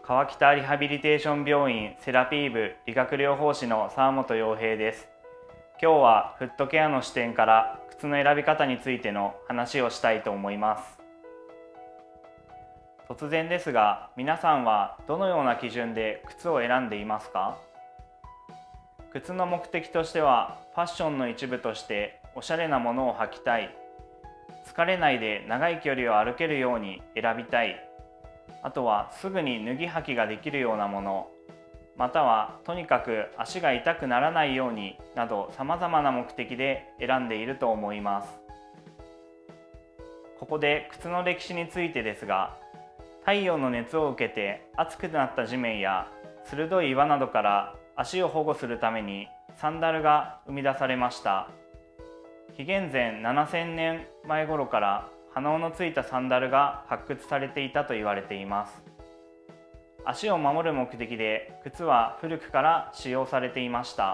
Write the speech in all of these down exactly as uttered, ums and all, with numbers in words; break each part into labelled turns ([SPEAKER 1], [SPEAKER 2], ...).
[SPEAKER 1] 川北リハビリテーション病院セラピー部理学療法士の澤本洋平です。今日はフットケアの視点から靴の選び方についての話をしたいと思います。突然ですが、皆さんはどのような基準で靴を選んでいますか？靴の目的としては、ファッションの一部としておしゃれなものを履きたい、疲れないで長い距離を歩けるように選びたい、あとはすぐに脱ぎ履きができるようなもの、またはとにかく足が痛くならないようになど、さまざまな目的で選んでいると思います。ここで靴の歴史についてですが、太陽の熱を受けて熱くなった地面や鋭い岩などから足を保護するためにサンダルが生み出されました。紀元前ななせんねんまえ頃から鼻緒のついたサンダルが発掘されていたと言われています。足を守る目的で靴は古くから使用されていました。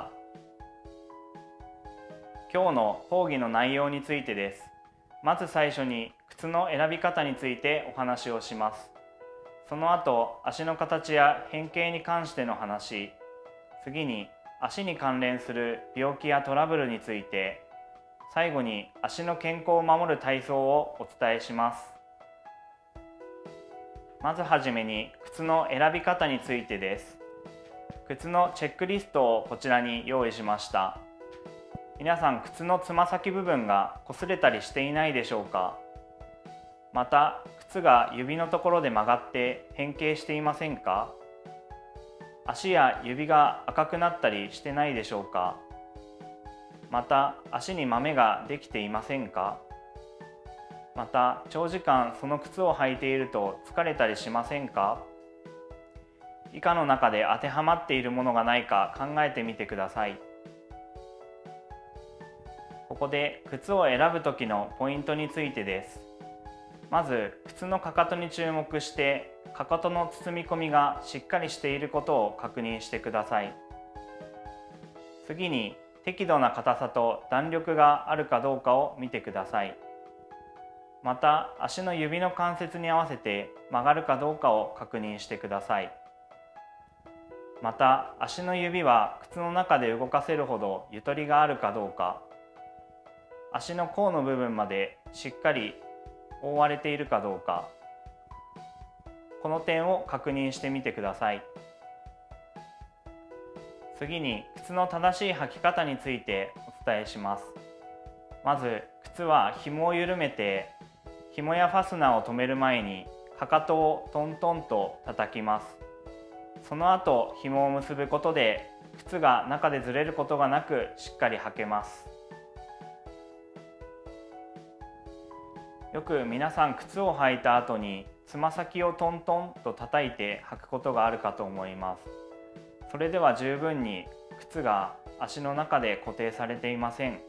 [SPEAKER 1] 今日の講義の内容についてです。まず最初に靴の選び方についてお話をします。その後、足の形や変形に関しての話、次に足に関連する病気やトラブルについて、最後に足の健康を守る体操をお伝えします。まずはじめに靴の選び方についてです。靴のチェックリストをこちらに用意しました。皆さん、靴のつま先部分が擦れたりしていないでしょうか？また、靴が指のところで曲がって変形していませんか？足や指が赤くなったりしてないでしょうか？また、足にマメができていませんか？また、長時間その靴を履いていると疲れたりしませんか？以下の中で当てはまっているものがないか考えてみてください。ここで靴を選ぶ時のポイントについてです。まず、靴のかかとに注目して、かかとの包み込みがしっかりしていることを確認してください。次に、適度な硬さと弾力があるかどうかを見てください。また、足の指の関節に合わせて曲がるかどうかを確認してください。また、足の指は靴の中で動かせるほどゆとりがあるかどうか、足の甲の部分までしっかり覆われているかどうか、この点を確認してみてください。次に、靴の正しい履き方についてお伝えします。まず、靴は紐を緩めて、紐やファスナーを留める前にかかとをトントンと叩きます。その後、紐を結ぶことで靴が中でずれることがなくしっかり履けます。よく皆さん、靴を履いた後につま先をトントンと叩いて履くことがあるかと思います。それでは十分に靴が足の中で固定されていません。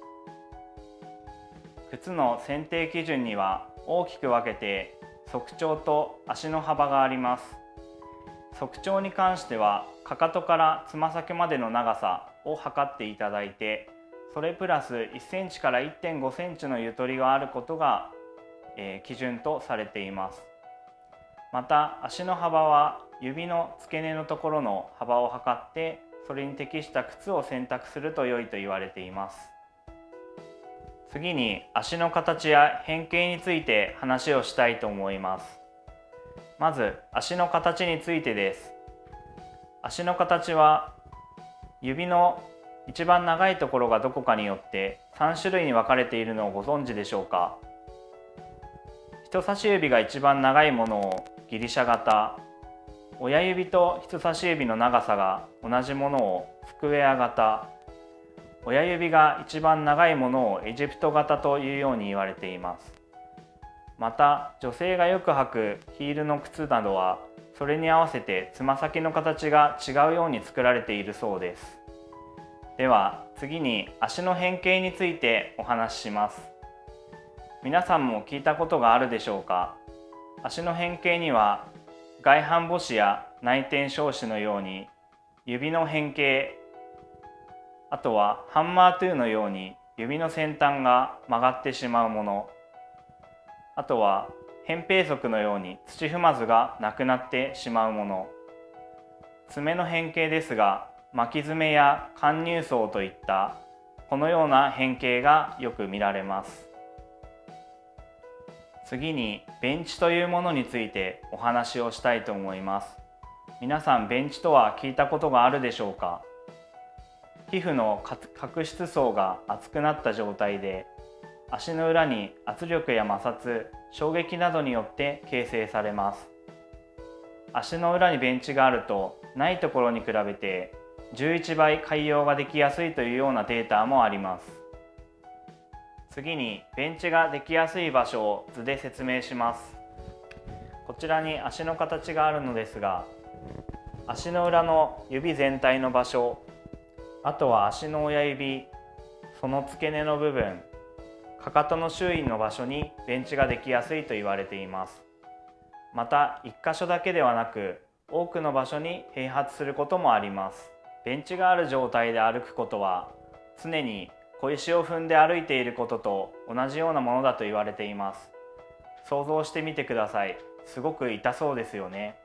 [SPEAKER 1] 靴の選定基準には大きく分けて足長と足の幅があります。足長に関してはかかとからつま先までの長さを測っていただいて、それプラスいっセンチから いってんごセンチのゆとりがあることが、えー、基準とされています。また、足の幅は指の付け根のところの幅を測って、それに適した靴を選択すると良いと言われています。次に、足の形や変形について話をしたいと思います。まず、足の形についてです。足の形は指の一番長いところがどこかによってさん種類に分かれているのをご存知でしょうか？人差し指が一番長いものをギリシャ型、親指と人差し指の長さが同じものをスクエア型、親指が一番長いものをエジプト型というように言われています。また、女性がよく履くヒールの靴などは、それに合わせてつま先の形が違うように作られているそうです。では、次に足の変形についてお話しします。皆さんも聞いたことがあるでしょうか？足の変形には、外反母趾や内転小趾のように指の変形、あとはハンマートゥーのように指の先端が曲がってしまうもの、あとは扁平足のように土踏まずがなくなってしまうもの、 爪の変形ですが、巻き爪や貫入層といったこのような変形がよく見られます。次に便地というものについてお話をしたいと思います。皆さん、便地とは聞いたことがあるでしょうか？皮膚の角質層が厚くなった状態で、足の裏に圧力や摩擦、衝撃などによって形成されます。足の裏に便地があると、ないところに比べてじゅういちばい潰瘍ができやすいというようなデータもあります。次に便地ができやすい場所を図で説明します。こちらに足の形があるのですが、足の裏の指全体の場所、あとは足の親指、その付け根の部分、かかとの周囲の場所に便地ができやすいと言われています。また一箇所だけではなく、多くの場所に併発することもあります。便地がある状態で歩くことは、常に小石を踏んで歩いていることと同じようなものだと言われています。想像してみてください。すごく痛そうですよね。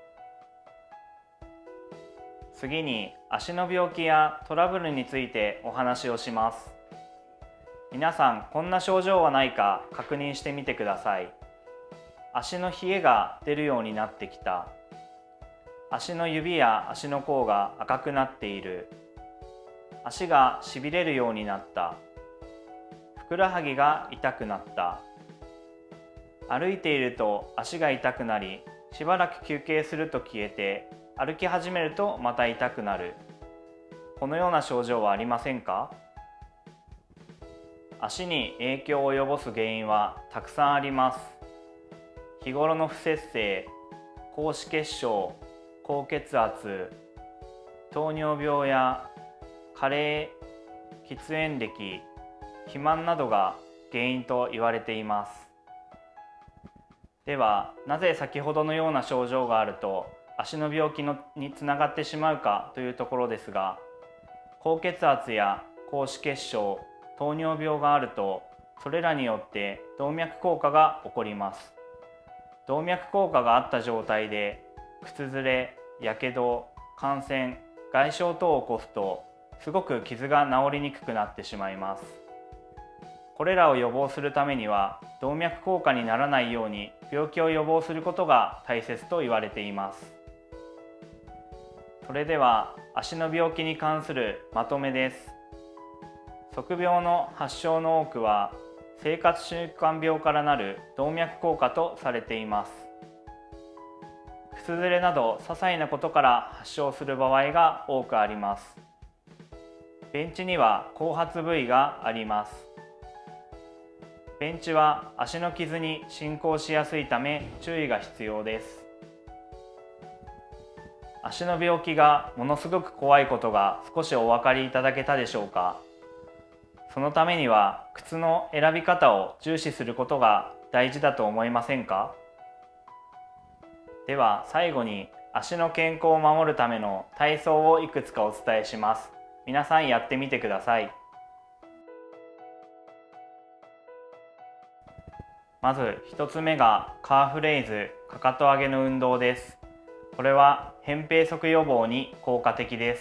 [SPEAKER 1] 次に足の病気やトラブルについてお話をします。皆さん、こんな症状はないか確認してみてください。足の冷えが出るようになってきた。足の指や足の甲が赤くなっている。足がしびれるようになった。ふくらはぎが痛くなった。歩いていると足が痛くなり、しばらく休憩すると消えて、歩き始めるとまた痛くなる。このような症状はありませんか？足に影響を及ぼす原因はたくさんあります。日頃の不節制、高脂血症、高血圧、糖尿病や加齢、喫煙歴、肥満などが原因と言われています。では、なぜ先ほどのような症状があると足の病気のにつながってしまうかというところですが、高血圧や高脂血症、糖尿病があると、それらによって動脈硬化が起こります。動脈硬化があった状態で靴ずれ、やけど、感染、外傷等を起こすと、すごく傷が治りにくくなってしまいます。これらを予防するためには、動脈硬化にならないように病気を予防することが大切と言われています。それでは足の病気に関するまとめです。測病の発症の多くは生活習慣病からなる動脈硬化とされています。靴ずれなど些細なことから発症する場合が多くあります。便地には後発部位があります。便地は足の傷に進行しやすいため注意が必要です。足の病気がものすごく怖いことが少しお分かりいただけたでしょうか。そのためには靴の選び方を重視することが大事だと思いませんか？では最後に足の健康を守るための体操をいくつかお伝えします。皆さんやってみてください。まずひとつめがカーフレイズ、かかと上げの運動です。これは扁平足予防に効果的です。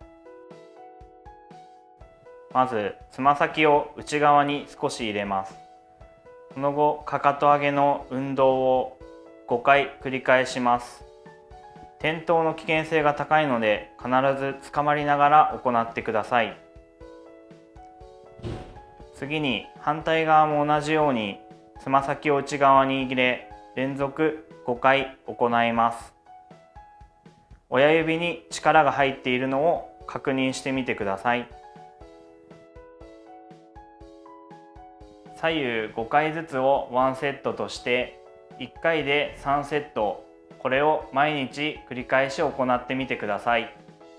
[SPEAKER 1] まずつま先を内側に少し入れます。その後かかと上げの運動をごかい繰り返します。転倒の危険性が高いので必ずつかまりながら行ってください。次に反対側も同じようにつま先を内側に入れ連続ごかい行います。親指に力が入っているのを確認してみてください。左右ごかいずつをワンセットとしていっかいでさんセット、これを毎日繰り返し行ってみてください。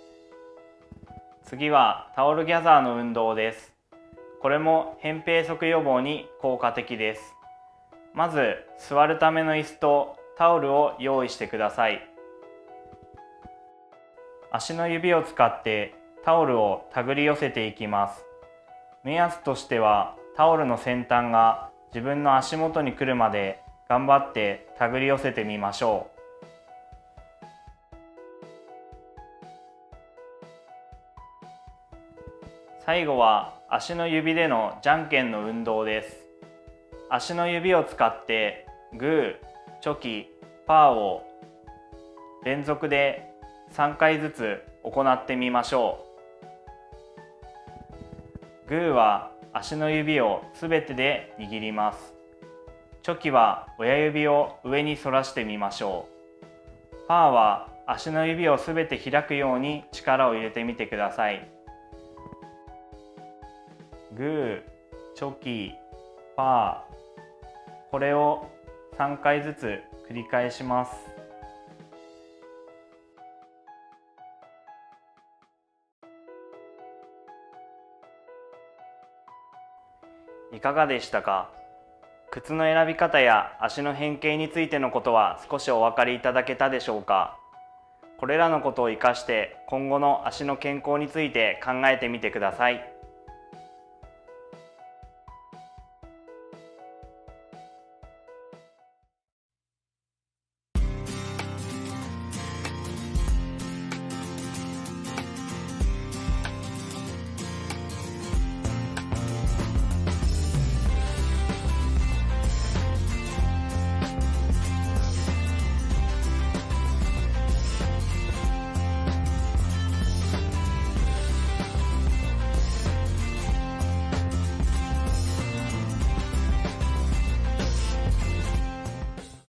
[SPEAKER 1] 次はタオルギャザーの運動です。これも扁平足予防に効果的です。まず座るための椅子とタオルを用意してください。足の指を使ってタオルを手繰り寄せていきます。目安としてはタオルの先端が自分の足元に来るまで頑張って手繰り寄せてみましょう。 最後は足の指でのじゃんけんの運動です。足の指を使ってグー、チョキ、パーを連続でさんかいずつ行ってみましょう。グーは足の指をすべてで握ります。チョキは親指を上に反らしてみましょう。パーは足の指をすべて開くように力を入れてみてください。グー、チョキ、パー、これをさんかいずつ繰り返します。いかがでしたか？靴の選び方や足の変形についてのことは少しお分かりいただけたでしょうか？これらのことを生かして今後の足の健康について考えてみてください。